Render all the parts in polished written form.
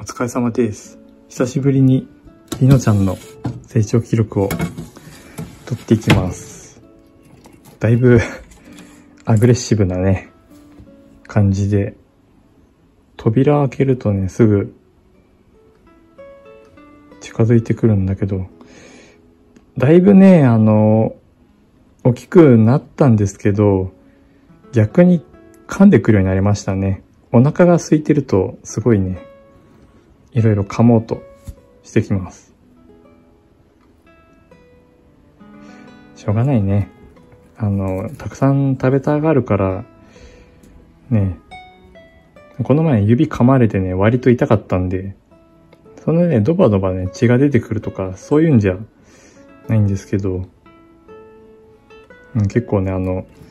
疲れ様です。久しぶりにりのちゃんの成長記録を取っていきます。だいぶアグレッシブなね、感じで、扉開けるとね、すぐ近づいてくるんだけど、だいぶね、大きくなったんですけど、逆に噛んでくるようになりましたね。お腹が空いてると、すごいね、いろいろ噛もうとしてきます。しょうがないね。たくさん食べたがるから、ね、この前指噛まれてね、割と痛かったんで、そのね、ドバドバね、血が出てくるとか、そういうんじゃないんですけど、結構ね、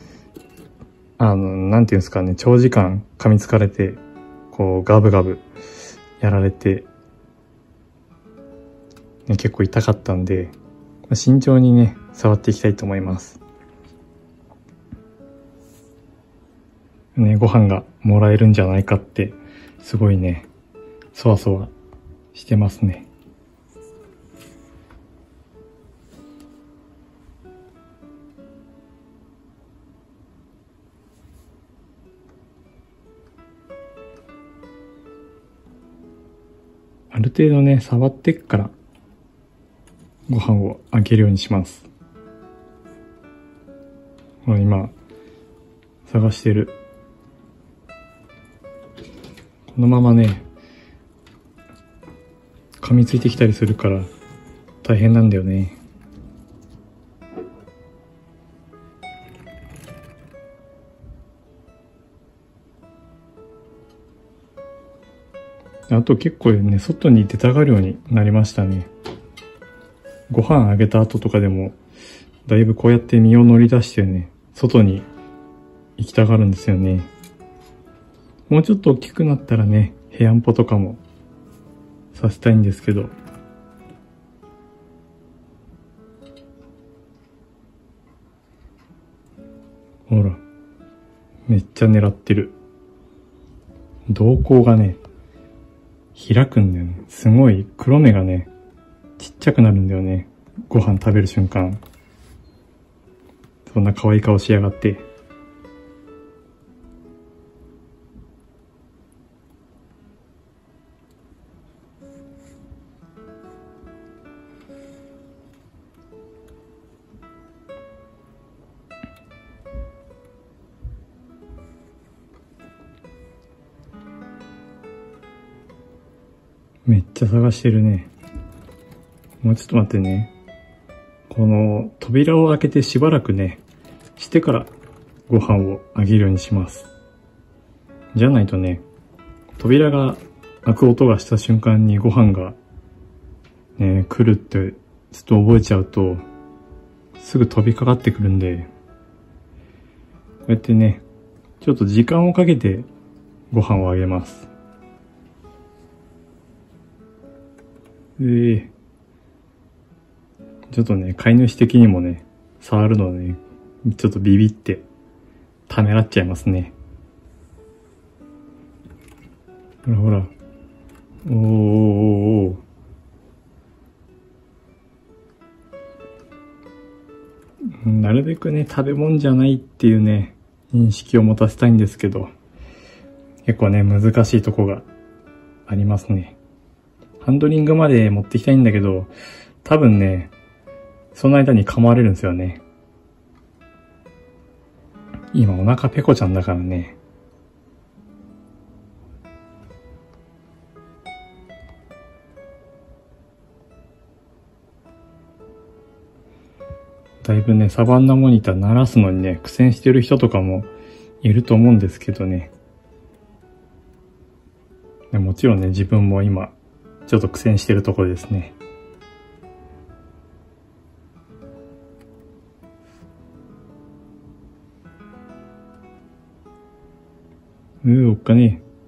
なんていうんですかね、長時間噛みつかれて、こう、ガブガブやられて、ね、結構痛かったんで、慎重にね、触っていきたいと思います。ね、ご飯がもらえるんじゃないかって、すごいね、そわそわしてますね。ある程度ね、触ってっから、ご飯をあげるようにします。ほら、今、探してる。このままね、噛みついてきたりするから、大変なんだよね。あと結構ね、外に出たがるようになりましたね。ご飯あげた後とかでも、だいぶこうやって身を乗り出してね、外に行きたがるんですよね。もうちょっと大きくなったらね、部屋んぽとかもさせたいんですけど。ほら、めっちゃ狙ってる。瞳孔がね、開くんだよね。すごい黒目がね、ちっちゃくなるんだよね。ご飯食べる瞬間。そんな可愛い顔しやがって。めっちゃ探してるね。もうちょっと待ってね。この扉を開けてしばらくね、してからご飯をあげるようにします。じゃないとね、扉が開く音がした瞬間にご飯がね、来るってちょっと覚えちゃうと、すぐ飛びかかってくるんで、こうやってね、ちょっと時間をかけてご飯をあげます。ちょっとね、飼い主的にもね、触るのね、ちょっとビビってためらっちゃいますね。ほらほら。おーおーおー。なるべくね、食べ物じゃないっていうね、認識を持たせたいんですけど、結構ね、難しいとこがありますね。ハンドリングまで持ってきたいんだけど、多分ね、その間に噛まれるんですよね。今お腹ペコちゃんだからね。だいぶね、サバンナモニター鳴らすのにね、苦戦してる人とかもいると思うんですけどね。もちろんね、自分も今、ちょっと苦戦してるところですね。おっかねえ。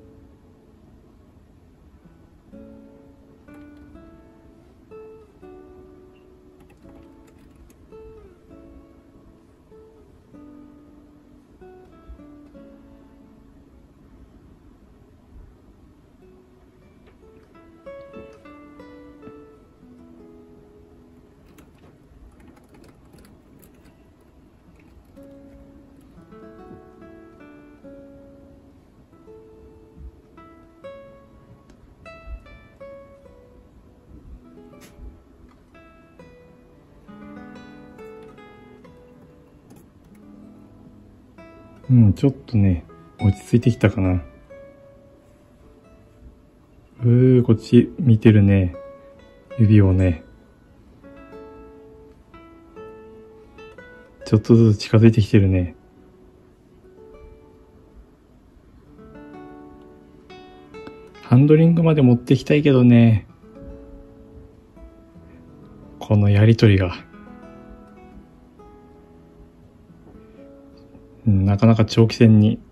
うん、ちょっとね、落ち着いてきたかな。こっち見てるね。指をね。ちょっとずつ近づいてきてるね。ハンドリングまで持ってきたいけどね。このやりとりが。なかなか長期戦に。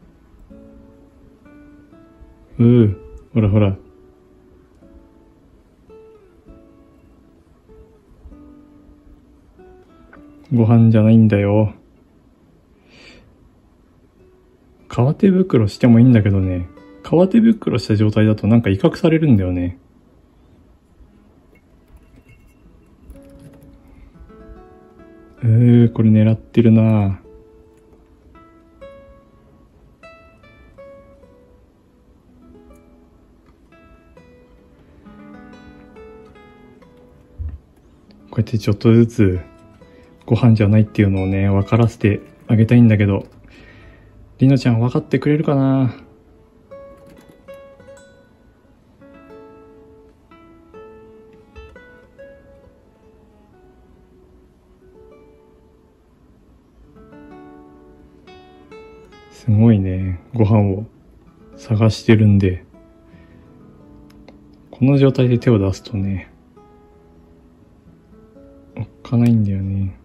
ほらほら。ご飯じゃないんだよ。革手袋してもいいんだけどね。革手袋した状態だとなんか威嚇されるんだよね。これ狙ってるな。こうやってちょっとずつご飯じゃないっていうのをね、分からせてあげたいんだけど、りのちゃん分かってくれるかな。すごいね、ご飯を探してるんで、この状態で手を出すとね、おっかないんだよね。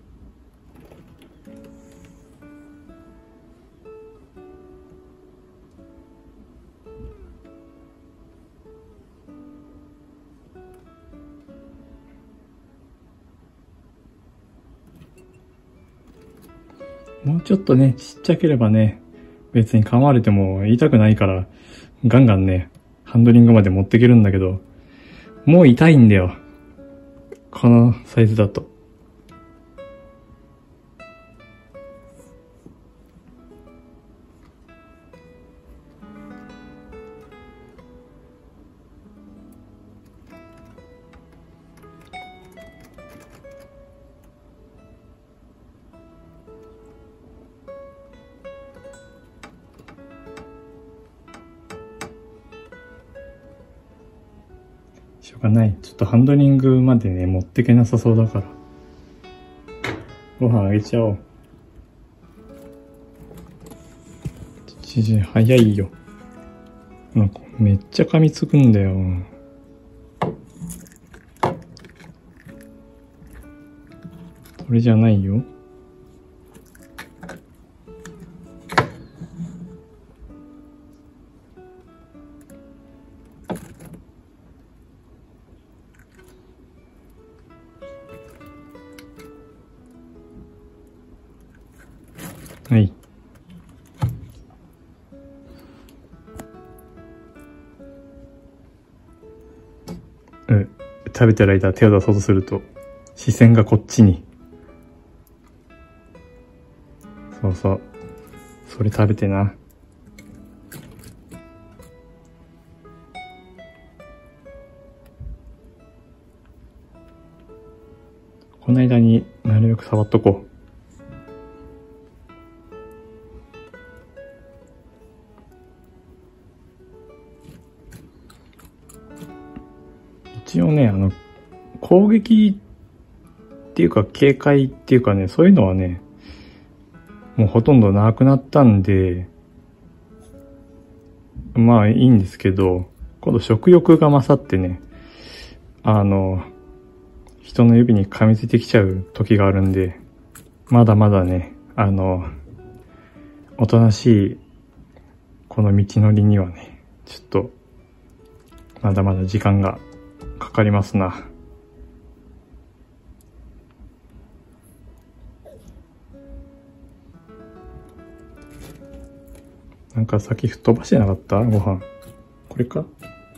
もうちょっとね、ちっちゃければね、別に噛まれても痛くないから、ガンガンね、ハンドリングまで持っていけるんだけど、もう痛いんだよ。このサイズだと。しょうがない。ちょっとハンドリングまでね、持ってけなさそうだから。ご飯あげちゃおう。早いよ。なんかめっちゃ噛みつくんだよ。これじゃないよ。はい。食べてる間手を出そうとすると、視線がこっちに。そうそう。それ食べてな。この間になるべく触っとこう。一応ね、攻撃っていうか警戒っていうかね、そういうのはね、もうほとんどなくなったんで、まあいいんですけど、今度食欲が勝ってね、人の指に噛みついてきちゃう時があるんで、まだまだね、おとなしいこの道のりにはね、ちょっと、まだまだ時間がかかりますな。なんか先吹っ飛ばしてなかったご飯。これか？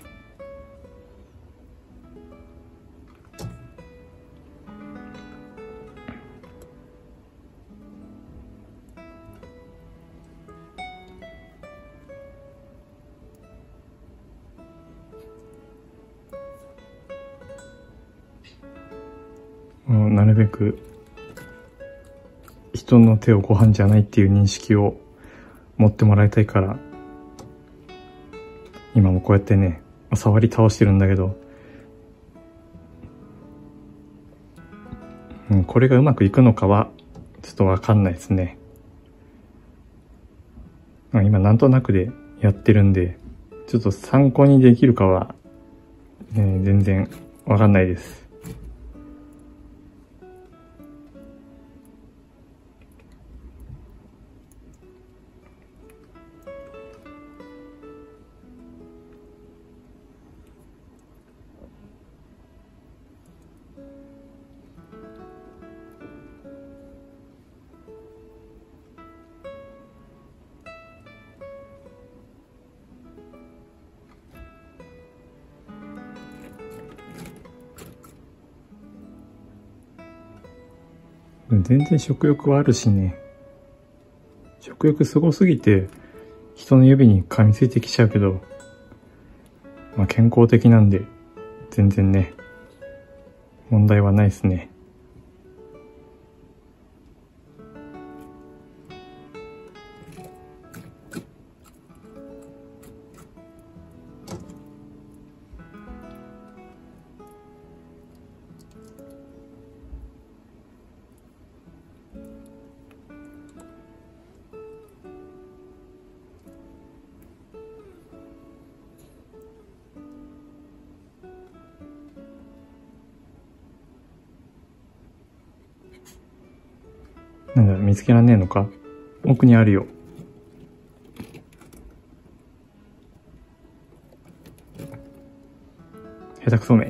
なるべく人の手をご飯じゃないっていう認識を持ってもらいたいから、今もこうやってね、触り倒してるんだけど、これがうまくいくのかは、ちょっとわかんないですね。今なんとなくでやってるんで、ちょっと参考にできるかは、全然わかんないです。全然食欲はあるしね。食欲すごすぎて、人の指に噛みついてきちゃうけど、健康的なんで、全然ね、問題はないですね。なんだ、見つけらんねえのか？奥にあるよ。下手くそめ。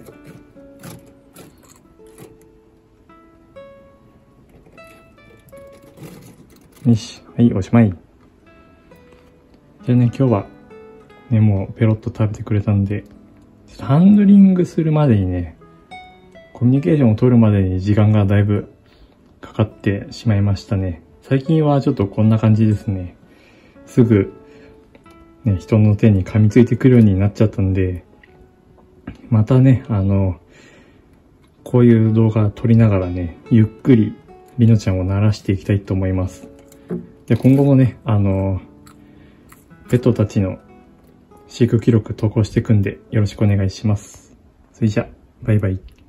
よし。はい、おしまい。じゃあね、今日は、ね、もうペロッと食べてくれたんで、ちょっとハンドリングするまでにね、コミュニケーションを取るまでに時間がだいぶかかってしまいましたね。最近はちょっとこんな感じですね。すぐ、ね、人の手に噛みついてくるようになっちゃったんで、またね、こういう動画撮りながらね、ゆっくりりのちゃんを慣らしていきたいと思います。で、今後もね、ペットたちの飼育記録投稿していくんでよろしくお願いします。それじゃ、バイバイ。